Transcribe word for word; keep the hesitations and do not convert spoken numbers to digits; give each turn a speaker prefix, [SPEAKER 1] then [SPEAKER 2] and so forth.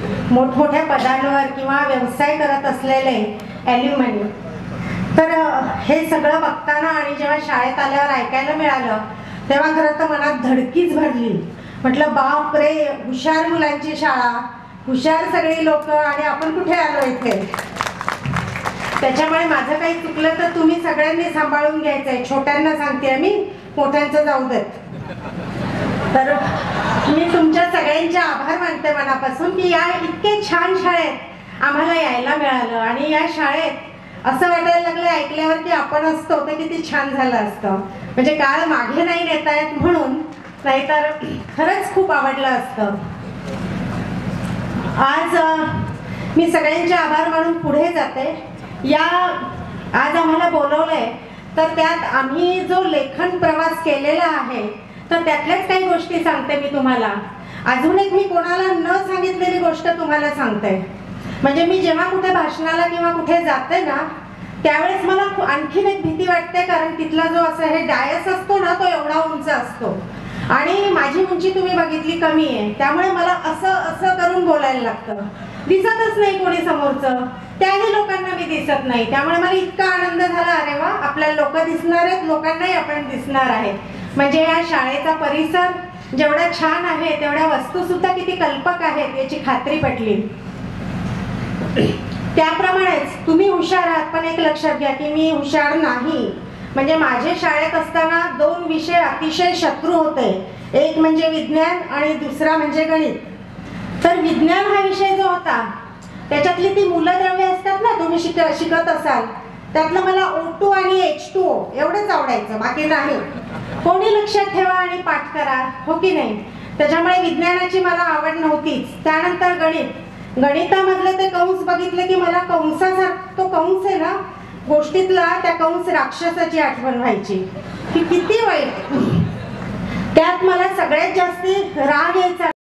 [SPEAKER 1] मोठमोठ्या पदांवर किंवा व्यवसाय करत असलेले ॲल्युमनी. तर हे सगळं बघताना आणि जेव्हा शाळेत आल्यावर ऐकायला मिळालं तेव्हा खरं तर मनात धडकीच भरली. म्हटलं बाप रे, हुशार मुलांची शाळा, हुशार सगळी लोक, आणि आपण कुठे आलो इथे. त्याच्यामुळे माझं काही चुकलं तर तुम्ही सगळ्यांनी सांभाळून घ्यायचंय. छोट्यांना सांगते मी, मोठ्यांचं जाऊ देत. तर मी तुमच्या सगळ्यांचे आभार मानते मनापासून की या इतके छान शाळेत आम्हाला यायला मिळालं. आणि या शाळेत असं वाटायला लागलं ऐकल्यावर की आपण असतो तर किती छान झालं असतं. म्हणजे काळ मागे नाही नेता येत म्हणून, नाहीतर खरंच खूप आवडलं असतं. आज मी सगळ्यांचे आभार मानून पुढे जाते. या आज आम्हाला बोलवलंय तर त्यात आम्ही जो लेखन प्रवास केलेला आहे तर त्यातल्याच काही गोष्टी सांगते मी तुम्हाला. अजून एक मी कोणाला न सांगितलेली गोष्ट तुम्हाला सांगते. म्हणजे मी जेव्हा कुठे भाषणाला किंवा कुठे जाते ना त्यावेळेस मला आणखीन एक भीती वाटते, कारण तिथला जो असं हे डायस असतो ना तो एवढा उंच असतो आणि माझी उंची तुम्ही बघितली कमी आहे. त्यामुळे मला असं असं करून बोलायला लागतं. दिसतच नाही कोणी समोरचं, त्याही लोकांना मी दिसत नाही. त्यामुळे मला इतका आनंद झाला, अरे वा, आपल्याला लोक दिसणार आहेत, लोकांनाही आपण दिसणार आहे. म्हणजे या शाळेचा परिसर जेवढा छान आहे तेवढ्या वस्तू सुद्धा किती कल्पक आहेत याची खात्री पटली. त्याप्रमाणेच तुम्ही हुशार आहात, पण एक लक्षात घ्या की मी हुशार नाही. म्हणजे माझे शाळेत असताना दोन विषय अतिशय शत्रू होते. एक म्हणजे विज्ञान आणि दुसरा म्हणजे गणित. तर विज्ञान हा विषय जो होता त्याच्यातली ती मूलद्रव्ये असतात ना, तुम्ही शिक शिकत असाल त्यातलं मला ओ टू आणि एच टू ओ एवढंच आवडायचं, बाकी नाही. कोणी लक्षात ठेवा आणि पाठ करा, हो की नाही. त्याच्यामुळे विज्ञानाची मला आवड नव्हतीच. त्यानंतर गणित. गणितामधले ते कंस बघितले की मला कंसासारखा तो कंस आहे ना गोष्टीतला, त्या कंस राक्षसाची आठवण व्हायची की किती वाईट. त्यात मला सगळ्यात जास्ती राग यायचा